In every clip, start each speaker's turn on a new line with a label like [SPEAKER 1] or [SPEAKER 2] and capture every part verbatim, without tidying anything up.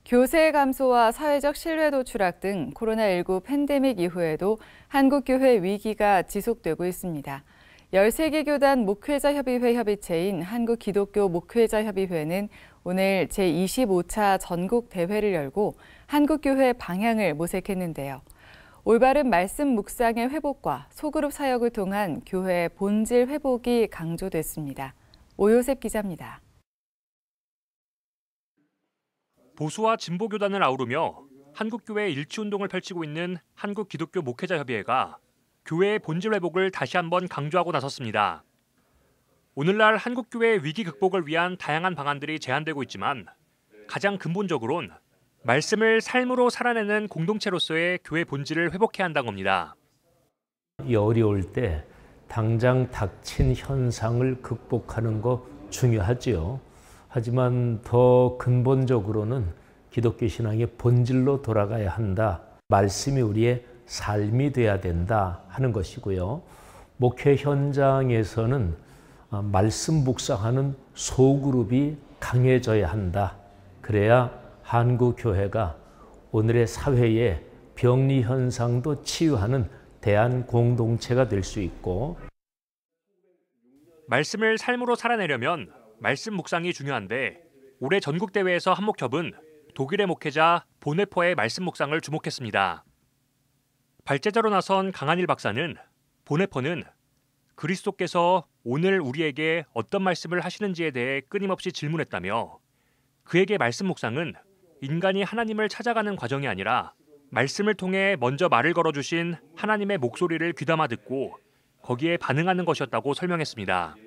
[SPEAKER 1] 교세 감소와 사회적 신뢰도 추락 등 코로나십구 팬데믹 이후에도 한국교회 위기가 지속되고 있습니다. 열세 개 교단 목회자협의회 협의체인 한국기독교 목회자협의회는 오늘 제이십오 차 전국 대회를 열고 한국교회 방향을 모색했는데요. 올바른 말씀 묵상의 회복과 소그룹 사역을 통한 교회의 본질 회복이 강조됐습니다. 오요셉 기자입니다.
[SPEAKER 2] 보수와 진보 교단을 아우르며 한국교회 일치운동을 펼치고 있는 한국기독교 목회자협의회가 교회의 본질 회복을 다시 한번 강조하고 나섰습니다. 오늘날 한국교회의 위기 극복을 위한 다양한 방안들이 제안되고 있지만 가장 근본적으로는 말씀을 삶으로 살아내는 공동체로서의 교회 본질을 회복해야 한다는 겁니다.
[SPEAKER 3] 이 어려울 때 당장 닥친 현상을 극복하는 거 중요하지요. 하지만 더 근본적으로는 기독교 신앙의 본질로 돌아가야 한다. 말씀이 우리의 삶이 돼야 된다 하는 것이고요. 목회 현장에서는 말씀 묵상하는 소그룹이 강해져야 한다. 그래야 한국 교회가 오늘의 사회의 병리 현상도 치유하는 대안 공동체가 될 수 있고,
[SPEAKER 2] 말씀을 삶으로 살아내려면 말씀 묵상이 중요한데 올해 전국대회에서 한목협은 독일의 목회자 보네퍼의 말씀 묵상을 주목했습니다. 발제자로 나선 강한일 박사는 보네퍼는 그리스도께서 오늘 우리에게 어떤 말씀을 하시는지에 대해 끊임없이 질문했다며 그에게 말씀 묵상은 인간이 하나님을 찾아가는 과정이 아니라 말씀을 통해 먼저 말을 걸어주신 하나님의 목소리를 귀담아 듣고 거기에 반응하는 것이었다고 설명했습니다.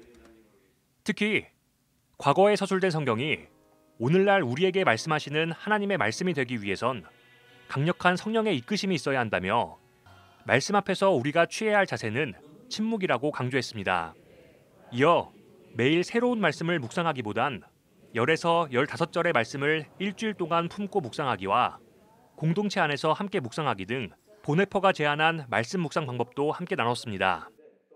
[SPEAKER 2] 특히 과거에 서술된 성경이 오늘날 우리에게 말씀하시는 하나님의 말씀이 되기 위해선 강력한 성령의 이끄심이 있어야 한다며 말씀 앞에서 우리가 취해야 할 자세는 침묵이라고 강조했습니다. 이어 매일 새로운 말씀을 묵상하기보단 열에서 열다섯 절의 말씀을 일주일 동안 품고 묵상하기와 공동체 안에서 함께 묵상하기 등 보네퍼가 제안한 말씀 묵상 방법도 함께 나눴습니다.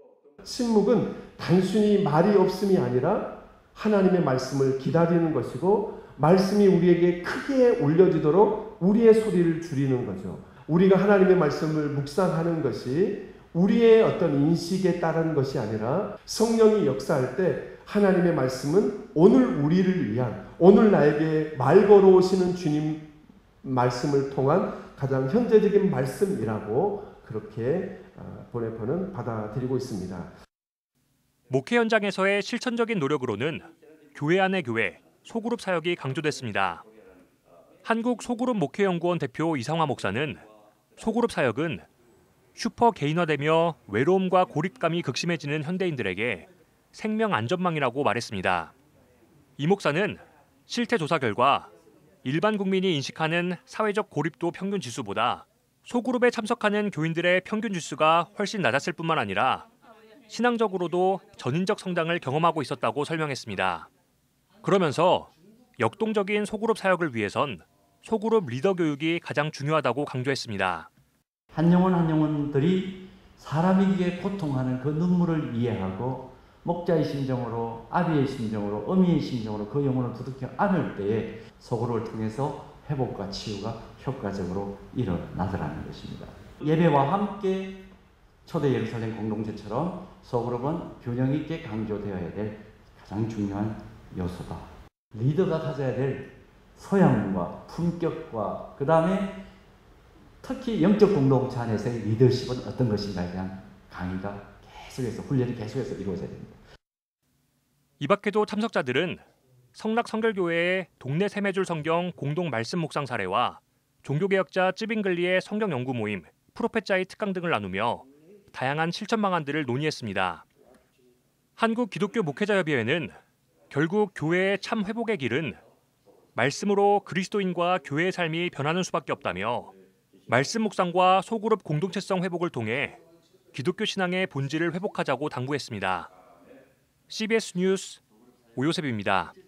[SPEAKER 4] 침묵은 단순히 말이 없음이 아니라 하나님의 말씀을 기다리는 것이고 말씀이 우리에게 크게 울려지도록 우리의 소리를 줄이는 거죠. 우리가 하나님의 말씀을 묵상하는 것이 우리의 어떤 인식에 따른 것이 아니라 성령이 역사할 때 하나님의 말씀은 오늘 우리를 위한, 오늘 나에게 말 걸어오시는 주님 말씀을 통한 가장 현재적인 말씀이라고 그렇게 보네퍼는 받아들이고 있습니다.
[SPEAKER 2] 목회 현장에서의 실천적인 노력으로는 교회 안의 교회, 소그룹 사역이 강조됐습니다. 한국 소그룹 목회연구원 대표 이상화 목사는 소그룹 사역은 슈퍼 개인화되며 외로움과 고립감이 극심해지는 현대인들에게 생명 안전망이라고 말했습니다. 이 목사는 실태 조사 결과 일반 국민이 인식하는 사회적 고립도 평균 지수보다 소그룹에 참석하는 교인들의 평균 지수가 훨씬 낮았을 뿐만 아니라 신앙적으로도 전인적 성장을 경험하고 있었다고 설명했습니다. 그러면서 역동적인 소그룹 사역을 위해선 소그룹 리더 교육이 가장 중요하다고 강조했습니다.
[SPEAKER 5] 한 영혼 한 영혼들이 사람에게 고통하는 그 눈물을 이해하고 목자의 심정으로, 아비의 심정으로, 어미의 심정으로 그 영혼을 두둑히 안을 때에 소그룹을 통해서 회복과 치유가 효과적으로 일어나더라는 것입니다. 예배와 함께 초대 예루살렘 공동체처럼 소그룹은 균형 있게 강조되어야 될 가장 중요한 요소다. 리더가 가져야 될 소양과 품격과 그 다음에 특히 영적 공동체 안에서의 리더십은 어떤 것인가에 대한 강의가 계속해서 훈련이 계속해서 이루어져야 됩니다.
[SPEAKER 2] 이 밖에도 참석자들은 성락 성결교회의 동네 세매줄 성경 공동 말씀 묵상 사례와 종교개혁자 찌빙글리의 성경 연구 모임 프로페짜이 특강 등을 나누며 다양한 실천 방안들을 논의했습니다. 한국 기독교 목회자협의회는 결국 교회의 참 회복의 길은 말씀으로 그리스도인과 교회의 삶이 변하는 수밖에 없다며 말씀 묵상과 소그룹 공동체성 회복을 통해 기독교 신앙의 본질을 회복하자고 당부했습니다. 씨비에스 뉴스 오요셉입니다.